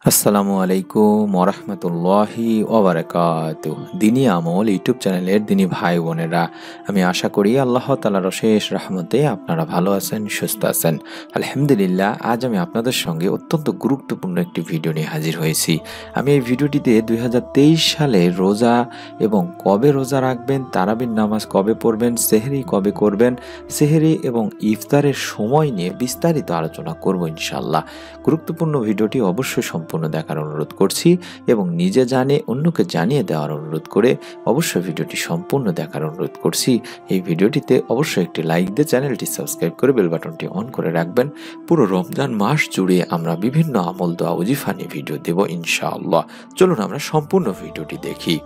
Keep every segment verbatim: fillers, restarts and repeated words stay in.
আসসালামু আলাইকুম ওয়া রাহমাতুল্লাহি ওয়া বারাকাতুহু। দিনী আমল ইউটিউব চ্যানেলের দিনী ভাই বোনেরা, আমি আশা করি আল্লাহ তাআলার অশেষ রহমতে আপনারা ভালো আছেন, সুস্থ আছেন। আলহামদুলিল্লাহ, আজ আমি আপনাদের সঙ্গে অত্যন্ত গুরুত্বপূর্ণ একটি ভিডিও নিয়ে হাজির হয়েছি। আমি এই ভিডিওটিতে দুই হাজার তেইশ সালে রোজা এবং কবে রোজা রাখবেন, তারাবির নামাজ কবে পড়বেন, সেহরি কবে করবেন, সেহরি এবং ইফতারের সময় নিয়ে বিস্তারিত আলোচনা করব ইনশাআল্লাহ। গুরুত্বপূর্ণ ভিডিওটি অবশ্যই সম্পূর্ণ দেখার অনুরোধ করছি এবং নিজে জানে অন্যকে জানিয়ে দেওয়ার অনুরোধ করে অবশ্যই ভিডিওটি সম্পূর্ণ দেখার অনুরোধ করছি। এই ভিডিওটিতে অবশ্যই একটি লাইক দিয়ে চ্যানেলটি সাবস্ক্রাইব করে বেল বাটনটি অন করে রাখবেন। পুরো রমজান মাস জুড়ে আমরা বিভিন্ন আমল দোয়া ওজিফা নিয়ে ভিডিও দেব ইনশাআল্লাহ। চলুন আমরা সম্পূর্ণ ভিডিওটি দেখি।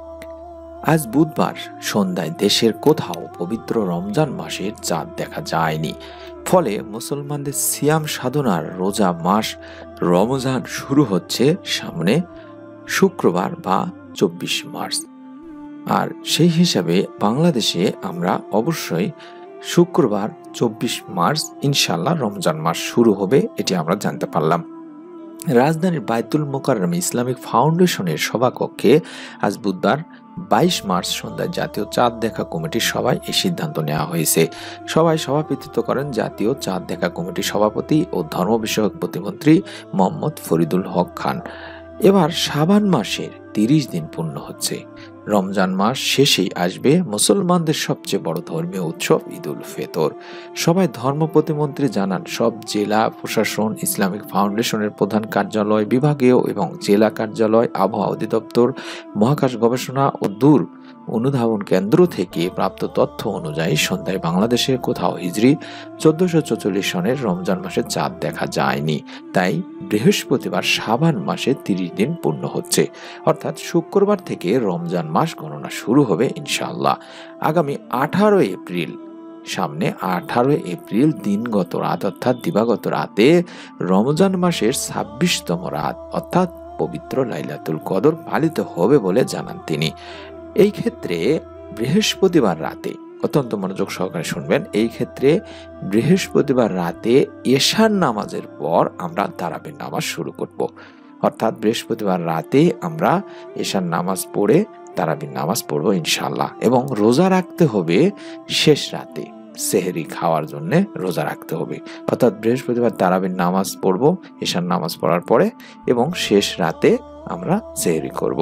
আজ বুধবার সন্ধ্যায় দেশের কোথাও পবিত্র রমজান মাসের চাঁদ দেখা যায়নি। ফলে মুসলমানদের সিয়াম সাধনার রোজা মাস রমজান শুরু হচ্ছে সামনে শুক্রবার বা চব্বিশ মার্চ। আর সেই হিসাবে বাংলাদেশে আমরা অবশ্যই শুক্রবার চব্বিশ মার্চ ইনশাল্লাহ রমজান মাস শুরু হবে, এটি আমরা জানতে পারলাম। রাজধানীর বায়তুল মোকাররমে ইসলামিক ফাউন্ডেশনের সভাকক্ষে আজ বুধবার বাইশ মার্চ সন্ধ্যায় জাতীয় চাঁদ দেখা কমিটির সভায় এই সিদ্ধান্ত নেওয়া হয়েছে। সভায় সভাপতিত্ব করেন জাতীয় চাঁদ দেখা কমিটির সভাপতি ও ধর্ম বিষয়ক প্রতিমন্ত্রী মোহাম্মদ ফরিদুল হক খান। এবার শাবান মাসের তিরিশ দিন পূর্ণ হচ্ছে। রমজান মাস শেষেই আসবে মুসলমানদের সবচেয়ে বড় ধর্মীয় উৎসব ঈদ উল ফিতর। সবাই ধর্ম প্রতিমন্ত্রী জানান, সব জেলা প্রশাসন, ইসলামিক ফাউন্ডেশনের প্রধান কার্যালয়, বিভাগীয় এবং জেলা কার্যালয়, আবহাওয়া অধিদপ্তর, মহাকাশ গবেষণা ও দূর অনুধাবন কেন্দ্র থেকে প্রাপ্ত তথ্য অনুযায়ী সন্ধ্যায় বাংলাদেশের কোথাও হিজরি চোদ্দশো চৌচল্লিশ সনের রমজান মাসে চাঁদ দেখা যায়নি। তাই বৃহস্পতিবার শাবান মাসে তিরিশ দিন পূর্ণ হচ্ছে, অর্থাৎ শুক্রবার থেকে রমজান মাস গণনা শুরু হবে ইনশাআল্লাহ। আগামী আঠারো এপ্রিল সামনে আঠারো এপ্রিল দিনগত রাত অর্থাৎ দিবাগত রাতে রমজান মাসের ছাব্বিশতম রাত অর্থাৎ পবিত্র লাইলাতুল কদর পালিত হবে বলে জানান তিনি। এই ক্ষেত্রে বৃহস্পতিবার রাতে, অত্যন্ত মনোযোগ সহকারে শুনবেন, এই ক্ষেত্রে বৃহস্পতিবার রাতে এশার নামাজের পর আমরা তারাবির নামাজ শুরু করব। অর্থাৎ বৃহস্পতিবার রাতে আমরা এশার নামাজ পড়ে তারাবির নামাজ পড়বো ইনশাআল্লাহ। এবং রোজা রাখতে হবে শেষ রাতে, সেহরি খাওয়ার জন্য রোজা রাখতে হবে। অর্থাৎ বৃহস্পতিবার তারাবির নামাজ পড়বো এশার নামাজ পড়ার পরে এবং শেষ রাতে আমরা সেহরি করব।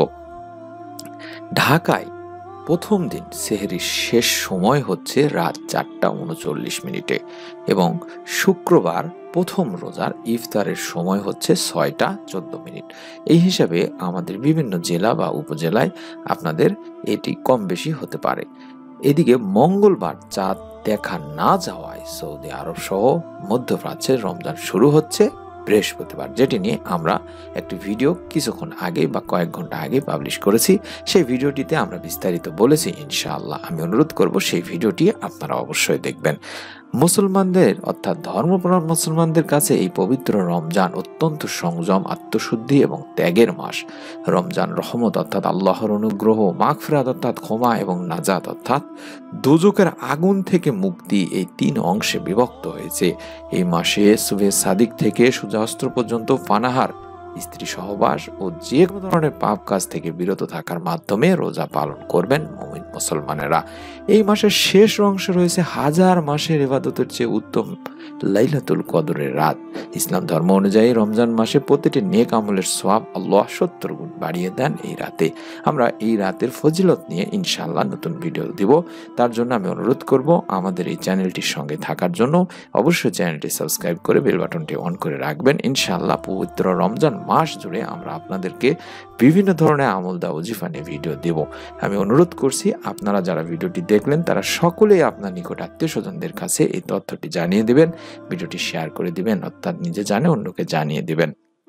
ঢাকায় প্রথম দিন সেহরির শেষ সময় হচ্ছে রাত চারটা উনচল্লিশ মিনিটে এবং শুক্রবার প্রথম রোজার ইফতারের সময় হচ্ছে ছয়টা চোদ্দ মিনিট। এই হিসাবে আমাদের বিভিন্ন জেলা বা উপজেলায় আপনাদের এটি কম বেশি হতে পারে। এদিকে মঙ্গলবার চাঁদ দেখা না যাওয়ায় সৌদি আরব সহ মধ্যপ্রাচ্যে রমজান শুরু হচ্ছে বৃহস্পতিবার, যেটি নিয়ে আমরা একটি ভিডিও কিছুক্ষণ আগে বা কয়েক ঘন্টা আগে পাবলিশ করেছি। সেই ভিডিওটিতে আমরা বিস্তারিত বলেছি ইনশাআল্লাহ। আমি অনুরোধ করব সেই ভিডিওটি আপনারা অবশ্যই দেখবেন। মুসলমানদের অর্থাৎ ধর্মপ্রাণ মুসলমানদের কাছে এই পবিত্র রমজান অত্যন্ত সংযম, আত্মশুদ্ধি এবং ত্যাগের মাস। রমজান রহমত অর্থাৎ আল্লাহর অনুগ্রহ, মাগফিরাত অর্থাৎ ক্ষমা এবং নাজাত অর্থাৎ দোজখের আগুন থেকে মুক্তি, এই তিন অংশে বিভক্ত হয়েছে। এই মাসে সুবে সাদিক থেকে সূর্যাস্ত পর্যন্ত পানাহার, স্ত্রী সহবাস ও যে কোনো ধরনের পাপ কাজ থেকে বিরত থাকার মাধ্যমে রোজা পালন করবেন মুমিন মুসলমানেরা। এই মাসের শেষ অংশে রয়েছে হাজার মাসের ইবাদতের চেয়ে উত্তম লাইলাতুল কদরের রাত। ইসলাম ধর্ম অনুযায়ী রমজান মাসে প্রতিটি নেক আমলের সওয়াব আল্লাহ সত্তর গুণ বাড়িয়ে দেন এই রাতে। আমরা এই রাতের ফজিলত নিয়ে ইনশাআল্লাহ নতুন ভিডিও দিব। তার জন্য আমি অনুরোধ করব আমাদের এই চ্যানেলটির সঙ্গে থাকার জন্য। অবশ্যই চ্যানেলটি সাবস্ক্রাইব করে বেল বাটনটি অন করে রাখবেন। ইনশাআল্লাহ পবিত্র রমজান মাস জুড়ে আমরা আপনাদেরকে বিভিন্ন ধরনের আমল দা ওজিফা নিয়ে ভিডিও দেব। আমি অনুরোধ করছি আপনারা যারা ভিডিওটি দেখলেন তারা সকলেই আপনার নিকট আত্মীয় স্বজনদের কাছে এই তথ্যটি জানিয়ে দিবেন, ভিডিওটি শেয়ার করে দিবেন, অর্থাৎ নিজে জানে অন্যকে জানিয়ে দিবেন।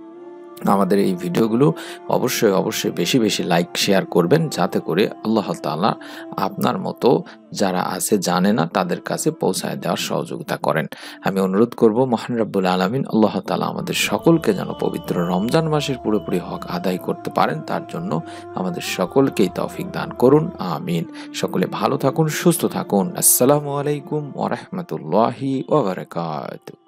আমাদের এই ভিডিওগুলো অবশ্যই অবশ্যই বেশি বেশি লাইক শেয়ার করবেন, যাতে করে আল্লাহ তাআলা আপনার মতো যারা আছে জানে না তাদের কাছে পৌঁছায় দেওয়ার সহযোগিতা করেন। আমি অনুরোধ করব মহান রব্বুল আলামিন আল্লাহ তাআলা আমাদের সকলকে যেন পবিত্র রমজান মাসের পুরোপুরি হক আদায় করতে পারেন, তার জন্য আমাদের সকলকেই তৌফিক দান করুন, আমিন। সকলে ভালো থাকুন, সুস্থ থাকুন। আসসালামু আলাইকুম ওয়া রাহমাতুল্লাহি ওয়া বারাকাতুহু।